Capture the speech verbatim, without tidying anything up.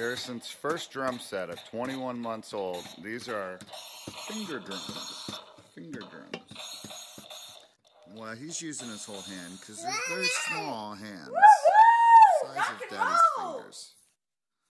Garrison's first drum set at twenty-one months old. These are finger drums. Finger drums. Well, he's using his whole hand because they're very small hands. Size of Daddy's fingers.